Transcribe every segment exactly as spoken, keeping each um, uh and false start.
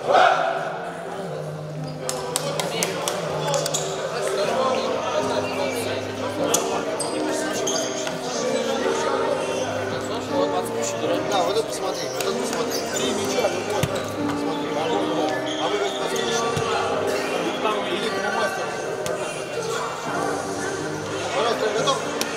Да, вот это посмотри, вот это посмотри. Три мяча, любой. Смотри, а вы как посмотрите? Там великому мастеру. Пожалуйста, готов?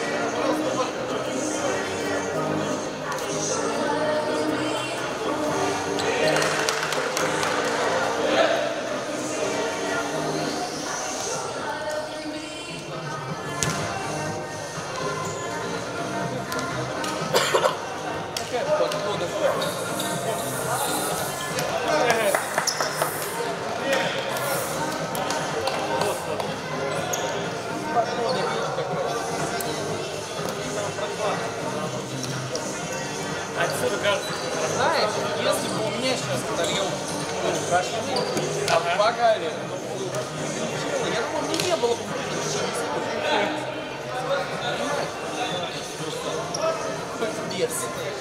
Знаешь, если бы у меня сейчас батальон прошли, оббогали, я думаю, мне не было бы хоть без.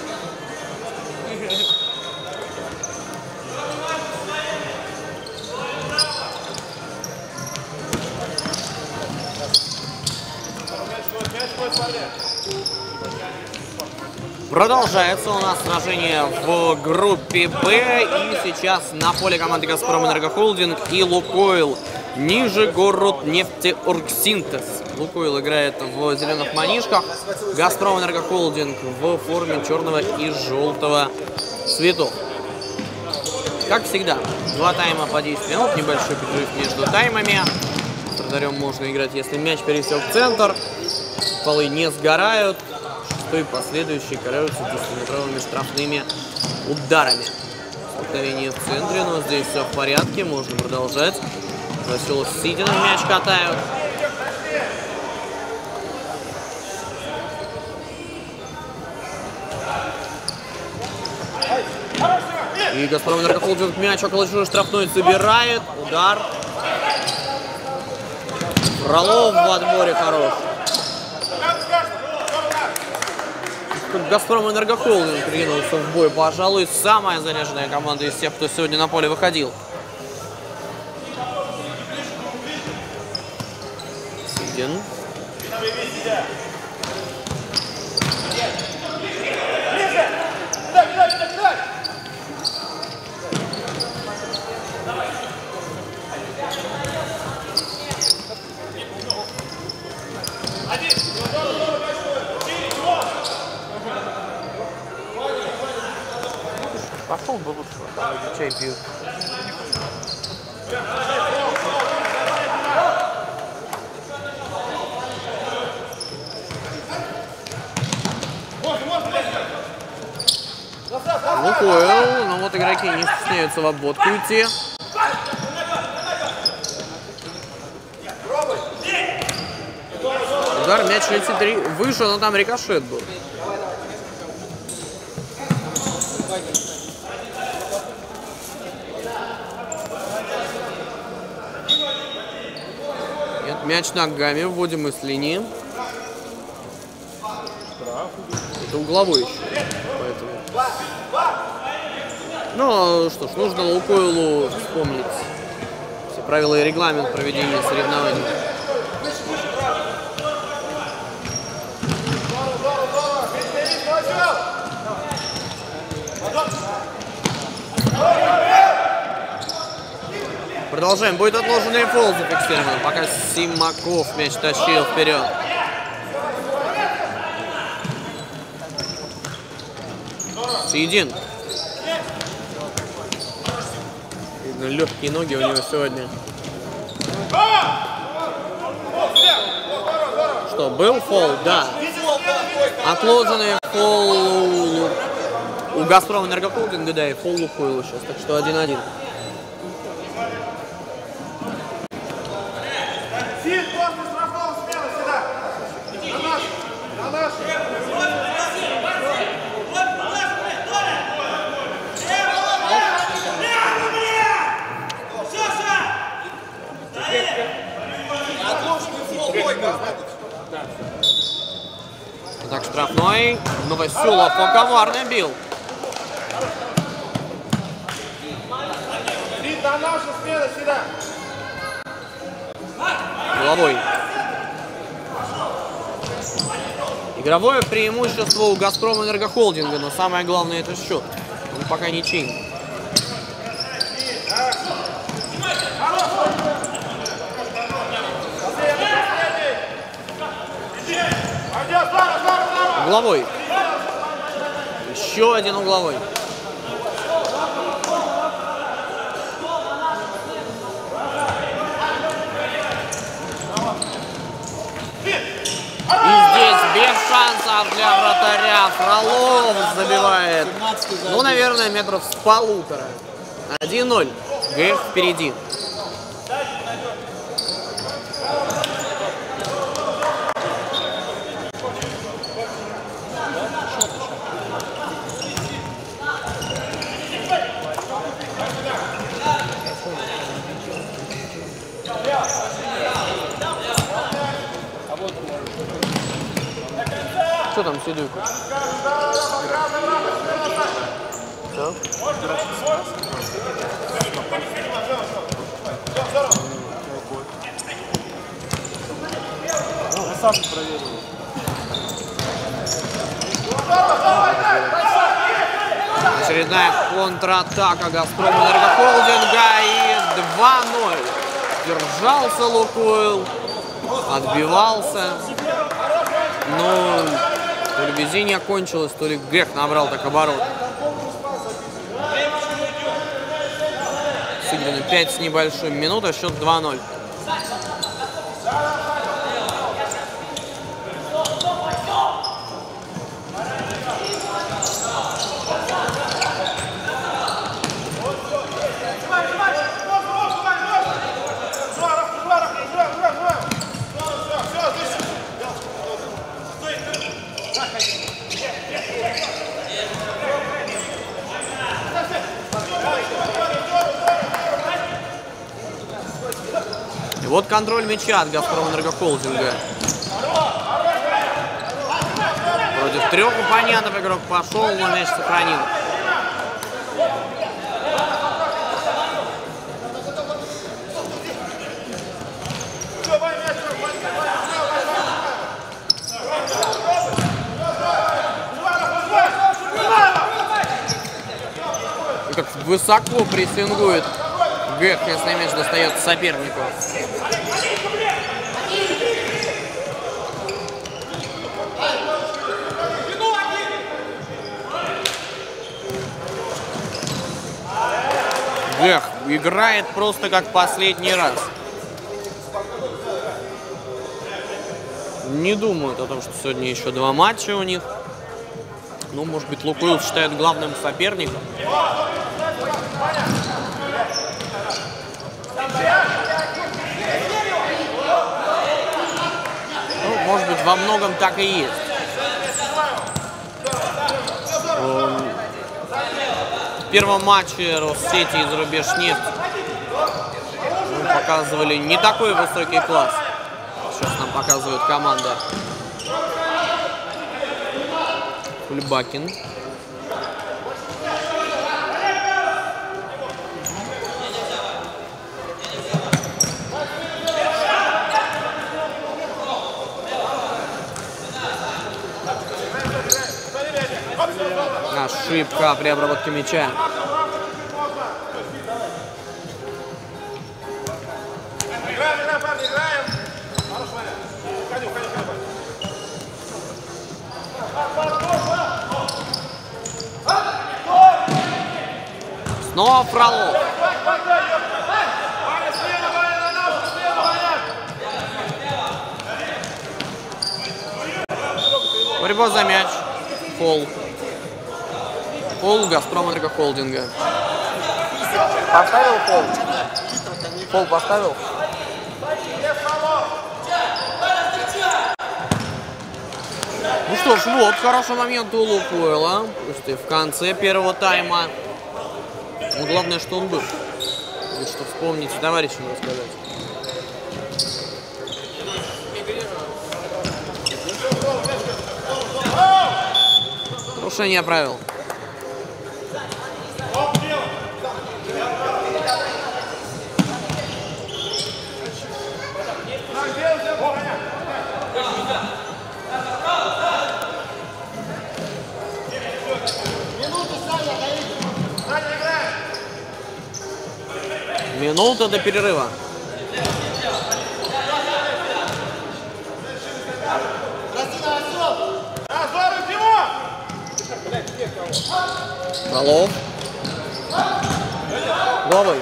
Продолжается у нас сражение в группе Б, и сейчас на поле команды «Газпром Энергохолдинг» и «Лукойл» Нижегород нефтеоргсинтез. «Лукойл» играет в зеленых манишках, «Газпром Энергохолдинг» в форме черного и желтого цветов. Как всегда, два тайма по десять минут, небольшой перерыв между таймами. С вратарем можно играть, если мяч пересек центр, полы не сгорают. И последующие караются десятиметровыми штрафными ударами. Столкновение в центре, но здесь все в порядке, можно продолжать. Василов с Сидином мяч катают. И «Газпром Энергохолдинг» мяч около чужой штрафной собирает. Удар. Фролов в отборе хорош. «Газпром Энергохолдинг» ринулся в бой. Пожалуй, самая заряженная команда из тех, кто сегодня на поле выходил. Сидин. Пошел бы лучше, там чай пьют. Лукойл, но вот игроки не стесняются в обводку идти. Удар, мяч летит выше, но там рикошет был. Мяч ногами, вводим из линии. Это угловой еще. Поэтому. Ну что ж, нужно Лукойлу вспомнить все правила и регламент проведения соревнований. Продолжаем. Будет отложенный фол зафиксирован, пока Симаков мяч тащил вперед. Сидин. Видно, легкие ноги у него сегодня. Что, был фол? Да. Отложенный фол у, у «Газпром Энергохолдинга», да, и фол Лукойла сейчас. Так что один-один. Так, штрафной. Новоселов коварно бил. Это наша смена, сюда. Головой. Игровое преимущество у Газпром Энергохолдинга, но самое главное это счет. Он пока ничейный. Угловой. Еще один угловой. И здесь без шансов для вратаря. Фролов забивает. Ну, наверное, метров с полутора. один ноль. ГФ впереди. Что там, Сидюка? Все? Я сам проверил. Очередная контратака Газпром Энергохолдинга и два ноль. Держался Лукойл, отбивался, но то ли везение кончилось, то ли ГЭХ набрал так оборот. Сыграно пять с небольшим минут, а счет два ноль. И вот контроль мяча от Газпром Энергохолдинга. Против трех оппонентов игрок пошел, но мяч сохранил. И как высоко прессингует ГЭХ, если мяч достает сопернику. ГЭХ играет просто как последний раз. Не думают о том, что сегодня еще два матча у них. Ну, может быть, Лукойл считает главным соперником. Ну, может быть, во многом так и есть. В первом матче Россети и Зарубежнефть показывали не такой высокий класс. Сейчас нам показывает команда. Кульбакин. Ошибка при обработке мяча. Играем, играем, парни, играем. Хорош, Ваня. Уходи, уходи, уходи. Снова Фролов. Борьба за мяч. Фол. Фол Газпром Энергохолдинга. Поставил фол? Фол поставил? Ну что ж, вот хороший момент у Лукойла. Пусть и в конце первого тайма. Но главное, что он был. И что вспомнить товарищам рассказать. Нарушение правил. Минута до перерыва. Фролов. Головой.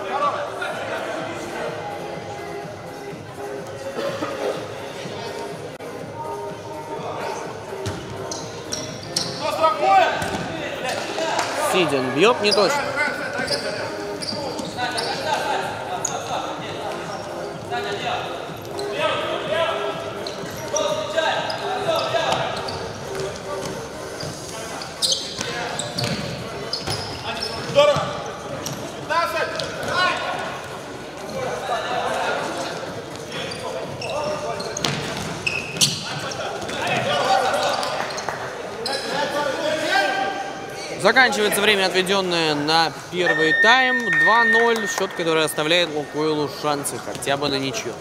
Сидин бьет не точно. Заканчивается время, отведенное на первый тайм. два ноль. Счет, который оставляет Лукойлу шансы хотя бы на ничью.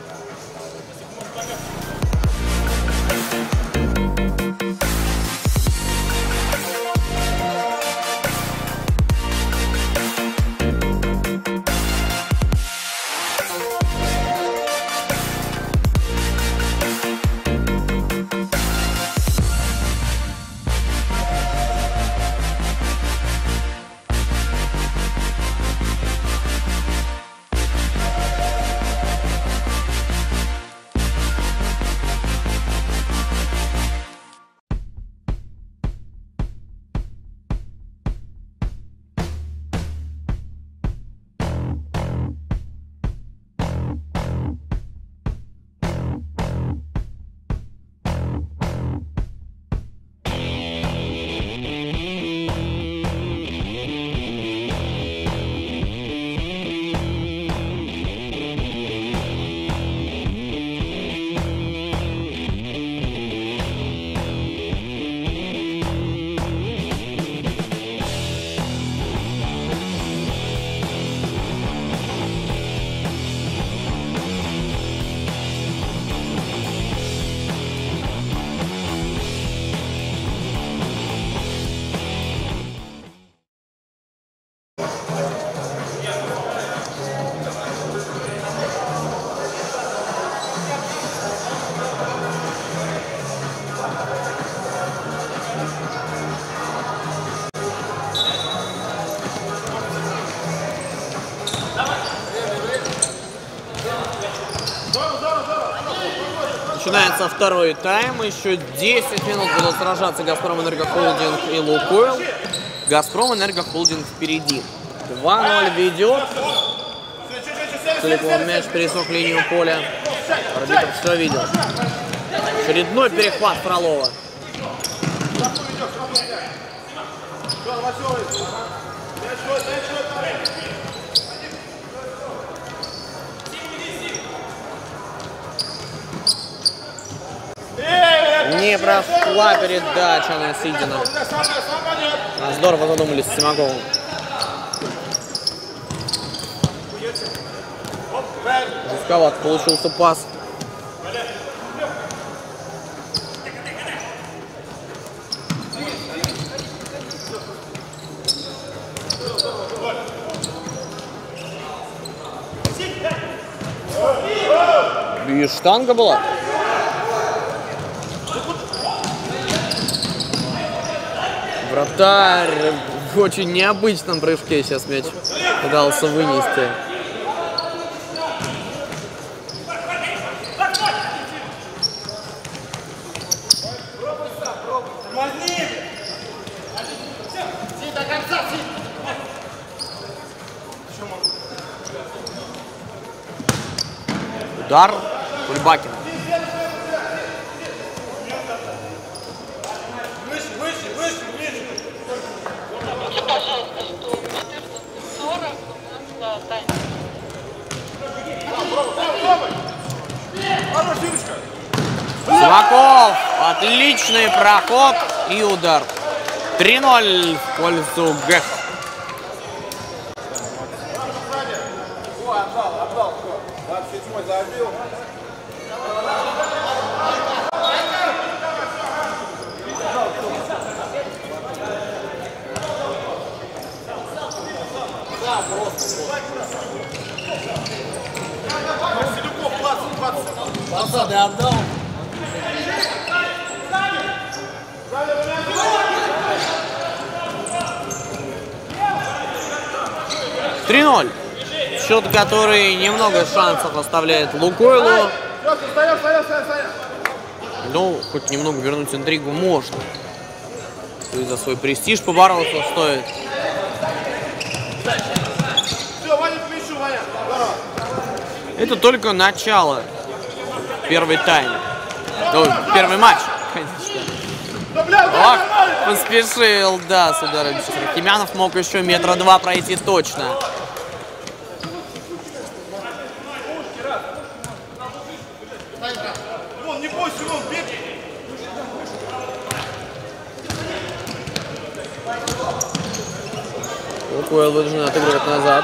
Начинается второй тайм. Еще десять минут будут сражаться Газпром Энергохолдинг и Лукойл. Газпром Энергохолдинг впереди. два ноль ведет. Целиком мяч пересек линию поля. Арбитр все видел. Очередной перехват Фролова. Не прошла передача на Сидина. Здорово задумались с Симаковым. Жестковат получился пас. И штанга была. Вратарь в очень необычном прыжке сейчас мяч пытался вынести. Удар Кульбакина. Симаков. Отличный проход и удар. три ноль в пользу ГЭХ. Посады отдал. три ноль. Счет, который немного шансов оставляет Лукойлу. Ну, хоть немного вернуть интригу можно. И за свой престиж побороться стоит. Это только начало. Первый тайм. Ну, первый матч, конечно. Ох, поспешил, да, с ударом Честер. Кимянов мог еще метра два пройти точно. Лукойл вынужден отыгрывать назад.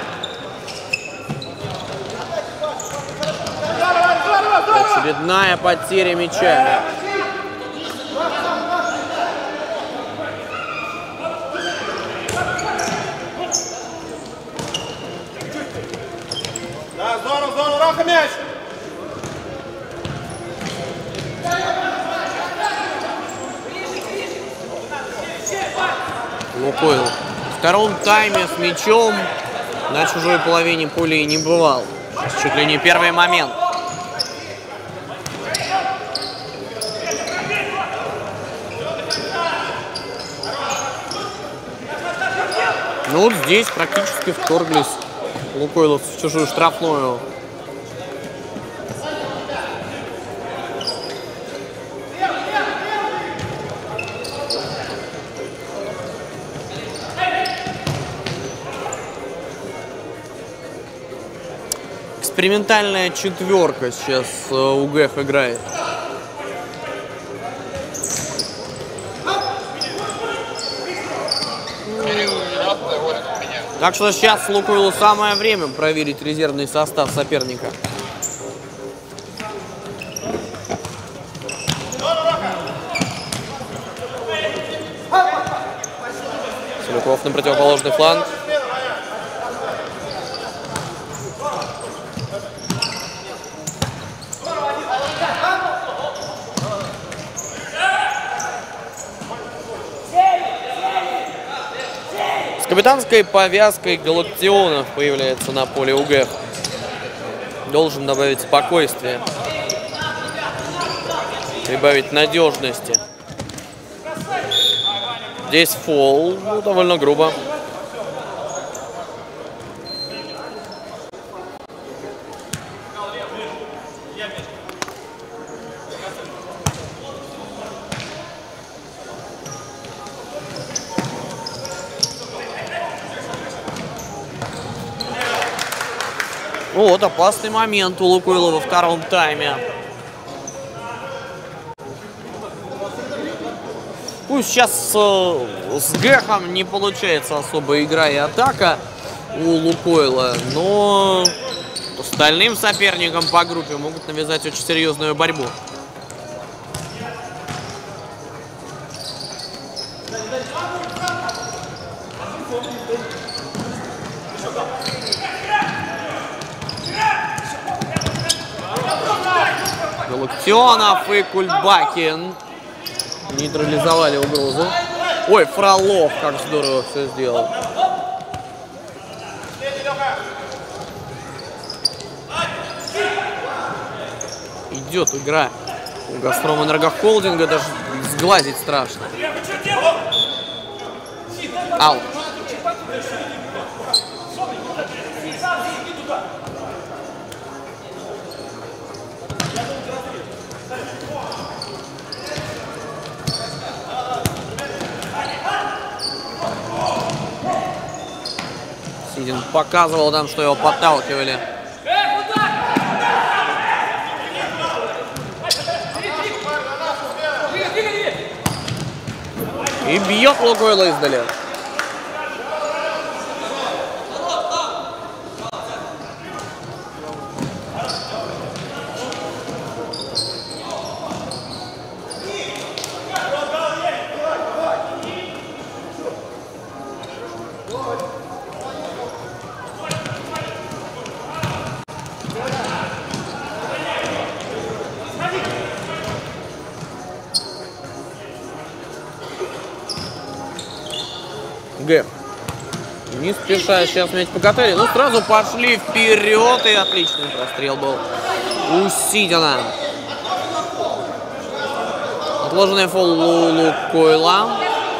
Очередная потеря мяча. Да, здорово, здорово, Раха, мяч! Лукойл в втором тайме с мячом на чужой половине поля и не бывал. Сейчас чуть ли не первый момент. Ну вот здесь практически вторглись лукойловцы в чужую штрафную. Экспериментальная четверка сейчас УГЭФ играет. Так что сейчас Лукойлу самое время проверить резервный состав соперника. Селюков на противоположный фланг. С капитанской повязкой Галактионов появляется на поле УГЭФ. Должен добавить спокойствие, прибавить надежности. Здесь фол, ну, довольно грубо. Вот опасный момент у Лукойла во втором тайме. Пусть сейчас э, с Гэхом не получается особо игра и атака у Лукойла, но остальным соперникам по группе могут навязать очень серьезную борьбу. Галактионов и Кульбакин нейтрализовали угрозу. Ой, Фролов, как здорово все сделал. Идет игра у Газпром Энергохолдинга, даже сглазить страшно. Аут. Сидин показывал нам, что его подталкивали. И бьет Лукойла издали. Не спеша сейчас мяч покатали. Ну, сразу пошли вперед. И отличный прострел был у Сидина. Отложенный фол у Лукойла.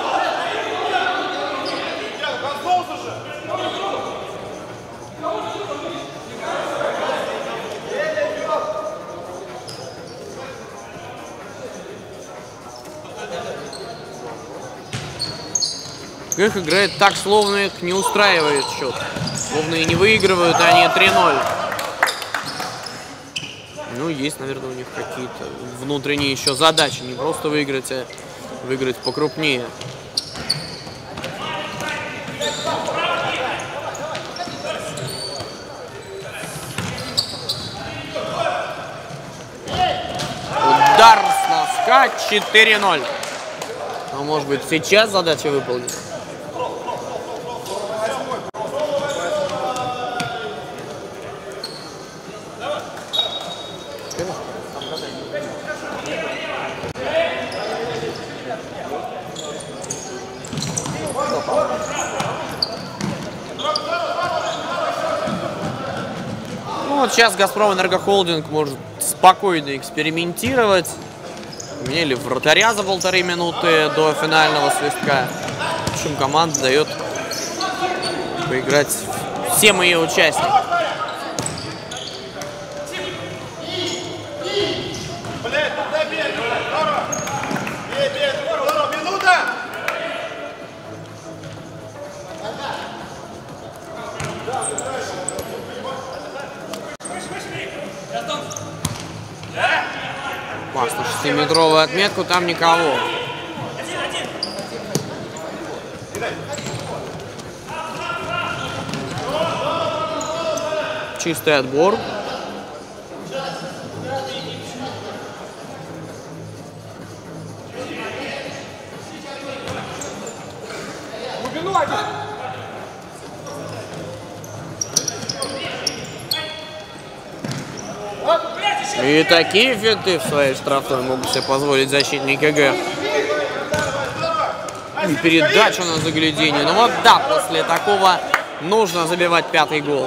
Их играет так, словно их не устраивает счет. Словно и не выигрывают они три ноль. Ну, есть, наверное, у них какие-то внутренние еще задачи. Не просто выиграть, а выиграть покрупнее. Удар с носка четыре ноль. Ну, может быть, сейчас задача выполнена. Ну, вот сейчас Газпром Энергохолдинг может спокойно экспериментировать. Меняли вратаря за полторы минуты до финального свистка. В общем, команда дает поиграть всем ее участникам. Опасно, шестиметровую отметку, там никого. Чистый отбор. И такие финты в своей штрафной могут себе позволить защитник КГ. И передача на заглядение. Ну вот да, после такого нужно забивать пятый гол.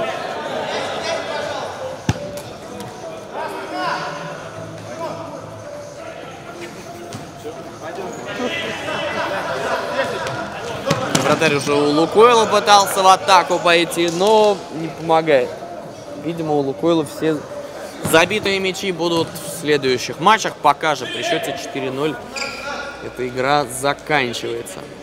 Вратарь уже у Лукойла пытался в атаку пойти, но не помогает. Видимо, у Лукойла все забитые мячи будут в следующих матчах. Пока же при счете четыре ноль эта игра заканчивается.